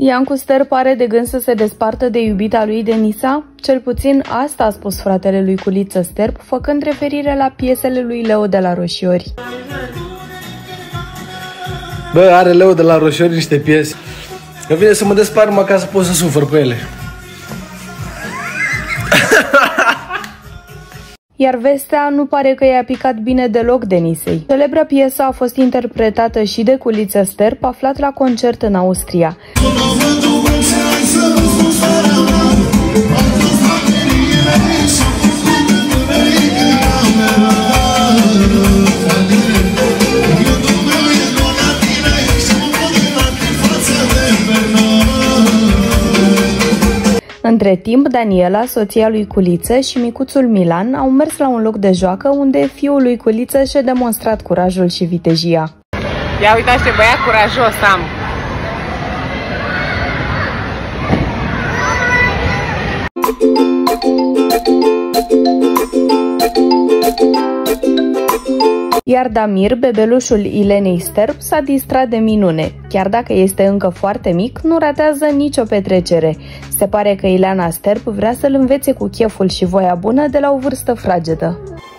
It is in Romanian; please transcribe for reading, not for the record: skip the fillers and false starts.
Iancu Sterp are de gând să se despartă de iubita lui Denisa? Cel puțin asta a spus fratele lui Culiță Sterp, făcând referire la piesele lui Leo de la Roșiori. Bă, are Leo de la Roșiori niște piese. Că vine să mă despart numai ca să pot să sufăr pe ele. Iar vestea nu pare că i-a picat bine deloc Denisei. Celebra piesă a fost interpretată și de Culiță Sterp, aflat la concert în Austria. Între timp, Daniela, soția lui Culiță, și micuțul Milan au mers la un loc de joacă unde fiul lui Culiță și-a demonstrat curajul și vitejia. Ia uitați ce băiat curajos am! Iar Damir, bebelușul Ilenei Sterp, s-a distrat de minune. Chiar dacă este încă foarte mic, nu ratează nicio petrecere. Se pare că Ileana Sterp vrea să-l învețe cu cheful și voia bună de la o vârstă fragedă.